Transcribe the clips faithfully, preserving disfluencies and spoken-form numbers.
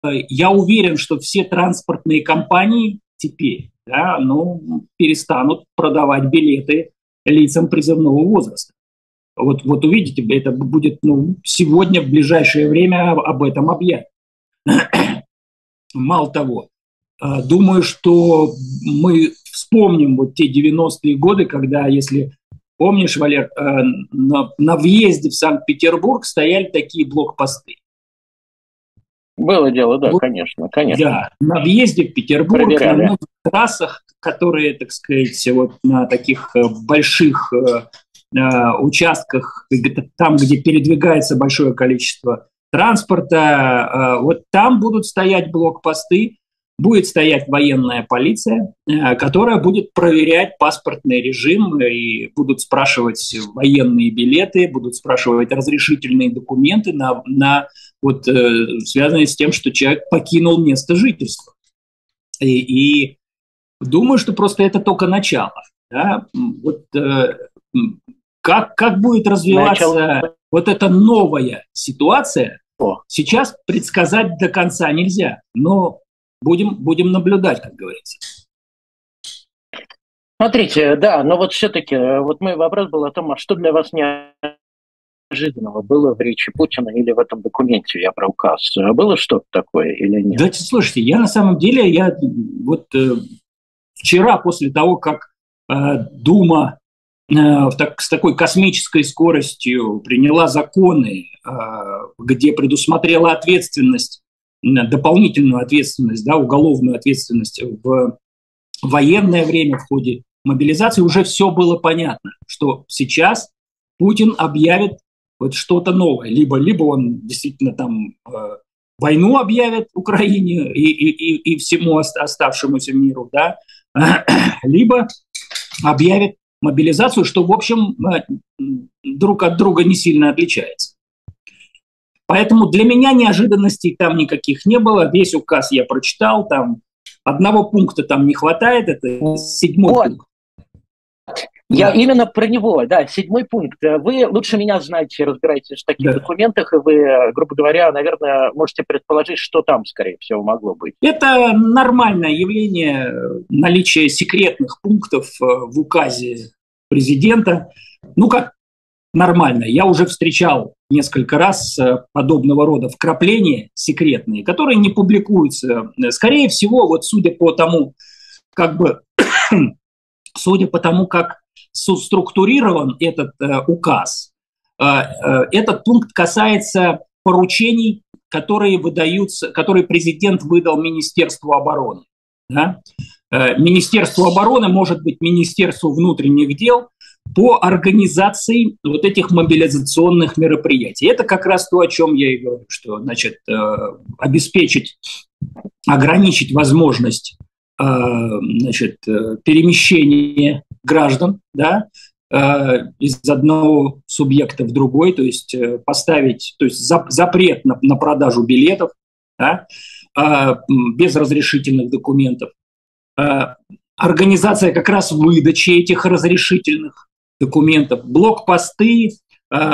я уверен, что все транспортные компании теперь, да, ну, перестанут продавать билеты лицам призывного возраста. Вот, вот увидите, это будет, ну, сегодня, в ближайшее время об этом объявят. Мало того, думаю, что мы вспомним вот те девяностые годы, когда, если помнишь, Валер, на, на въезде в Санкт-Петербург стояли такие блокпосты. Было дело, да, вот, конечно, конечно. Да, на въезде в Петербург, Проверяли. на многих трассах, которые, так сказать, вот на таких больших э, участках, там, где передвигается большое количество транспорта, э, вот там будут стоять блокпосты, будет стоять военная полиция, э, которая будет проверять паспортный режим, и будут спрашивать военные билеты, будут спрашивать разрешительные документы на, на вот, э, связанные с тем, что человек покинул место жительства. И, и думаю, что просто это только начало. Да? Вот, э, как, как будет развиваться начало. Вот эта новая ситуация, О. сейчас предсказать до конца нельзя, но будем, будем наблюдать, как говорится. Смотрите, да, но вот все-таки, вот мой вопрос был о том, а что для вас неожиданного было в речи Путина или в этом документе, я про указ? Было что-то такое или нет? Да, слушайте, я на самом деле, я вот э, вчера после того, как э, Дума э, так, с такой космической скоростью приняла законы, э, где предусмотрела ответственность, дополнительную ответственность, да, уголовную ответственность в военное время в ходе мобилизации, уже все было понятно, что сейчас Путин объявит вот что-то новое. Либо, либо он действительно там э, войну объявит Украине и, и, и всему оставшемуся миру, да, либо объявит мобилизацию, что, в общем, друг от друга не сильно отличается. Поэтому для меня неожиданностей там никаких не было. Весь указ я прочитал, там одного пункта там не хватает, это седьмой вот. пункт. Я да. именно про него, да, седьмой пункт. Вы лучше меня знаете, разбираетесь в таких да. документах, и вы, грубо говоря, наверное, можете предположить, что там, скорее всего, могло быть. Это нормальное явление, наличие секретных пунктов в указе президента. Ну, как нормально. Я уже встречал несколько раз подобного рода вкрапления секретные, которые не публикуются. Скорее всего, вот судя по тому, как бы, судя по тому, как структурирован этот э, указ, э, э, этот пункт касается поручений, которые выдаются, которые президент выдал Министерству обороны. Да? Э, Министерство обороны может быть Министерству внутренних дел по организации вот этих мобилизационных мероприятий. Это как раз то, о чем я и говорю, что, значит, э, обеспечить, ограничить возможность э, значит, перемещения граждан, да, э, из одного субъекта в другой, то есть э, поставить, то есть за, запрет на, на продажу билетов, да, э, без разрешительных документов, э, организация как раз выдачи этих разрешительных документов, блокпосты, э,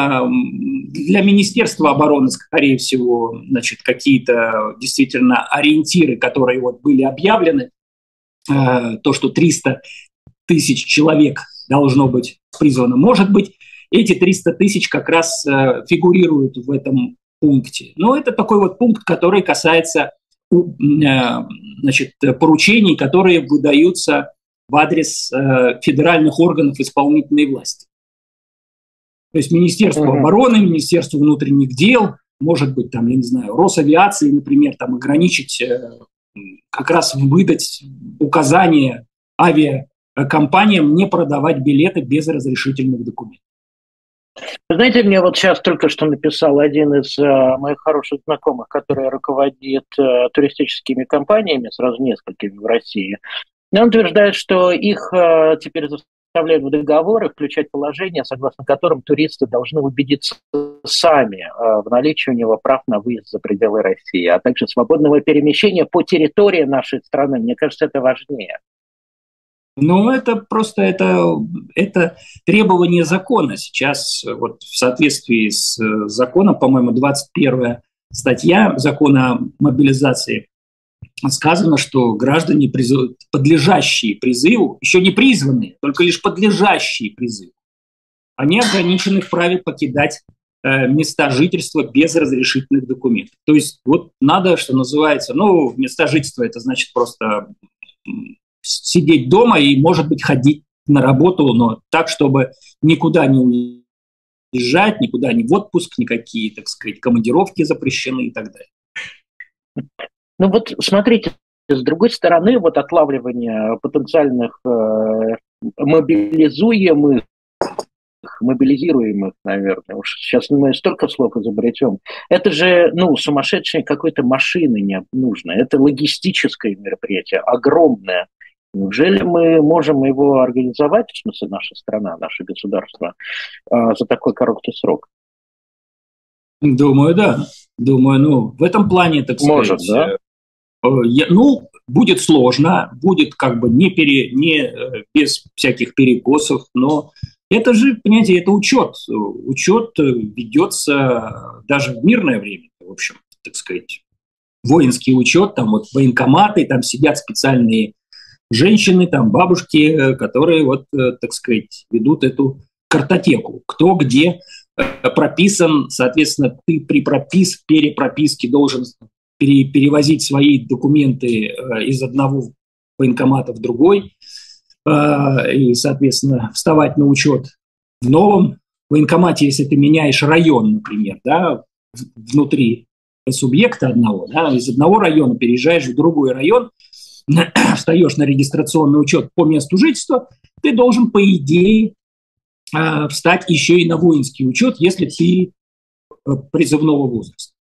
для Министерства обороны, скорее всего, значит, какие-то действительно ориентиры, которые вот были объявлены, э, то, что триста тысяч человек должно быть призвано. Может быть, эти триста тысяч как раз э, фигурируют в этом пункте. Но это такой вот пункт, который касается э, значит, поручений, которые выдаются в адрес э, федеральных органов исполнительной власти. То есть Министерство mm-hmm. обороны, Министерство внутренних дел, может быть, там, я не знаю, Росавиации, например, там ограничить, э, как раз выдать указания авиа компаниям не продавать билеты без разрешительных документов. Знаете, мне вот сейчас только что написал один из э, моих хороших знакомых, который руководит э, туристическими компаниями, сразу несколькими в России. И он утверждает, что их э, теперь заставляют в договоры включать положение, согласно которым туристы должны убедиться сами э, в наличии у него прав на выезд за пределы России, а также свободного перемещения по территории нашей страны. Мне кажется, это важнее. Ну, это просто это, это требование закона. Сейчас вот в соответствии с законом, по-моему, двадцать первое статья закона о мобилизации, сказано, что граждане, призыв... подлежащие призыву, еще не призванные, только лишь подлежащие призыву, они ограничены в праве покидать э, места жительства без разрешительных документов. То есть вот надо, что называется, ну, места жительства – это значит просто сидеть дома и, может быть, ходить на работу, но так, чтобы никуда не уезжать, никуда не в отпуск, никакие, так сказать, командировки запрещены и так далее. Ну вот смотрите, с другой стороны, вот отлавливание потенциальных э, мобилизуемых, мобилизируемых, наверное, уж сейчас мы столько слов изобретем, это же, ну, сумасшедшей какой-то машины не нужно, это логистическое мероприятие, огромное. Неужели мы можем его организовать, в смысле наша страна, наше государство, э, за такой короткий срок? Думаю, да. Думаю, ну, в этом плане, так Может, сказать, да? Ну, будет сложно, будет как бы не, пере, не без всяких перекосов, но это же, понимаете, это учет. Учет ведется даже в мирное время, в общем, так сказать, воинский учет, там вот военкоматы, там сидят специальные женщины, там бабушки, которые вот, так сказать, ведут эту картотеку, кто где прописан, соответственно, ты при пропис, перепрописке должен пере, перевозить свои документы из одного военкомата в другой и, соответственно, вставать на учет в новом военкомате, если ты меняешь район, например, да, внутри субъекта одного, да, из одного района переезжаешь в другой район, встаешь на регистрационный учет по месту жительства, ты должен, по идее, встать еще и на воинский учет, если ты призывного возраста.